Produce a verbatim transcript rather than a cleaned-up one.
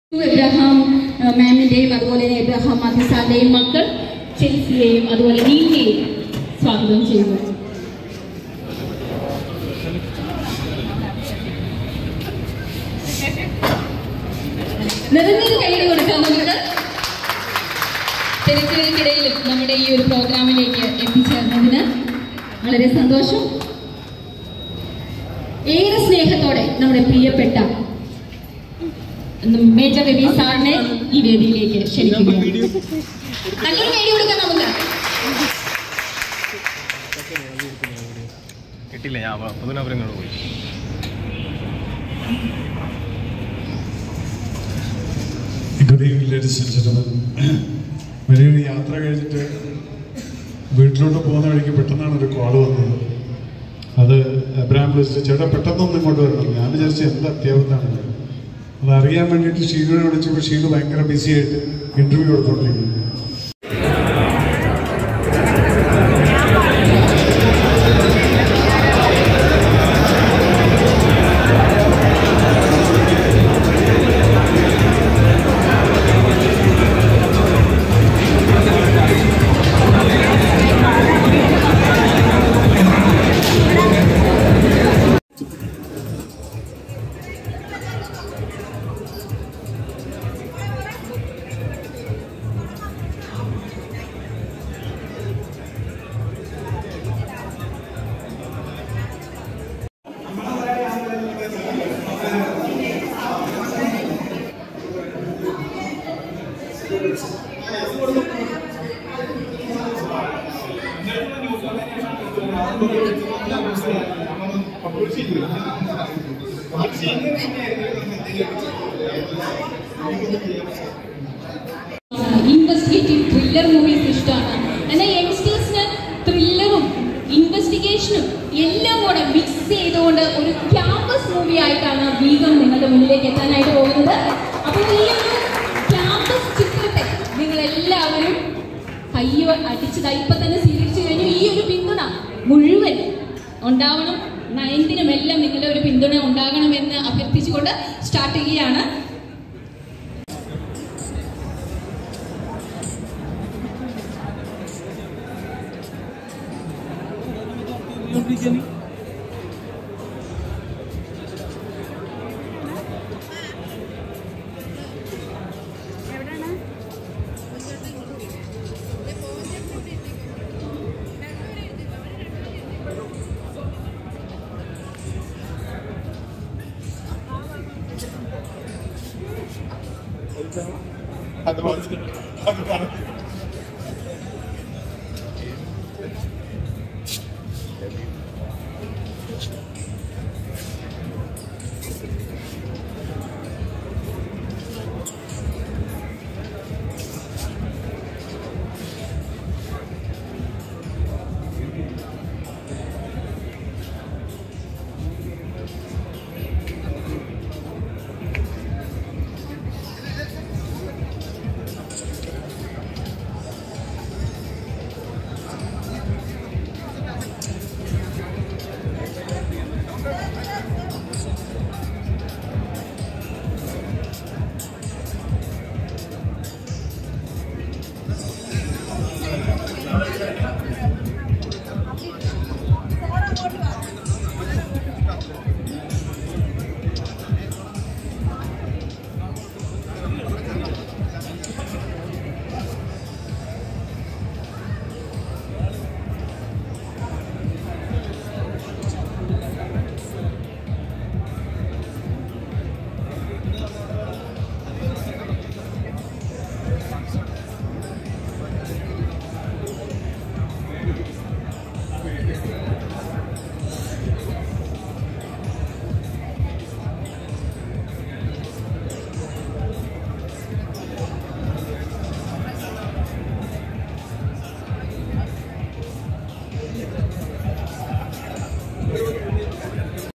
Abraham, Mammy, Madhole, Abraham, Matisale, Makar, Chelsea, Madhole, Nini, Swagan Chivo. Nothing is going to come over there. Territory Namade, your program like a picture. വളരെ സന്തോഷം. ഏറെ സ്നേഹത്തോടെ നമ്മുടെ പ്രിയപ്പെട്ട major Ravi സാറിനെ ഈ വേദിയിലേക്ക് ക്ഷണിക്കുന്നു. നല്ലൊരു കൈ കൊടുക്കാം നമുക്ക്. കിട്ടില്ല, ഞാൻ പൊതുനഗരങ്ങളിൽ പോയി. Good evening, ladies and gentlemen. വലിയൊരു യാത്ര കഴിഞ്ഞിട്ട് വീട്ടിലോട്ട് പോകുന്ന വഴിക്ക് പെട്ടെന്നാണ് ഒരു കോൾ വന്നത്. അത് എബ്രഹാം വിളിച്ചിട്ട് ചേട്ടാ പെട്ടെന്നൊന്നും ഇങ്ങോട്ട് വരണം. ഞാൻ വിചാരിച്ചു എന്ത് അത്യാവശ്യമാണ് അത് അറിയാൻ വേണ്ടിയിട്ട് ഷീലുവിനെ വിളിച്ചപ്പോൾ ഷീലു ഭയങ്കര ബിസി ആയിട്ട് ഇന്റർവ്യൂ കൊടുത്തോണ്ടിരിക്കുന്നു. ഇൻവെസ്റ്റിഗേറ്റീവ് ത്രില്ലർ മൂവീസ് ഇഷ്ടമാണ്. എന്നാൽ യങ്സ്റ്റേഴ്സിന് ത്രില്ലറും ഇൻവെസ്റ്റിഗേഷനും എല്ലാം കൂടെ മിക്സ് ചെയ്തുകൊണ്ട് ഒരു ക്യാമ്പസ് മൂവി ആയിട്ടാണ് വീഗം നിങ്ങളുടെ മുന്നിലേക്ക് എത്താനായിട്ട് പോകുന്നത്. അപ്പോൾ ഈ ഒരു ക്യാമ്പസ് ചിത്രത്തെ നിങ്ങളെല്ലാവരും കയ്യോ അടിച്ചത് ഇപ്പം തന്നെ സ്വീകരിച്ചു കഴിഞ്ഞു. ഈ ഒരു പിന്തുണ മുഴുവൻ ഉണ്ടാവണം. നയൻത്തിനുമെല്ലാം നിങ്ങളുടെ ഒരു പിന്തുണ ഉണ്ടാകണമെന്ന് അഭ്യർത്ഥിച്ചുകൊണ്ട് സ്റ്റാർട്ട് ചെയ്യുകയാണ്. അത്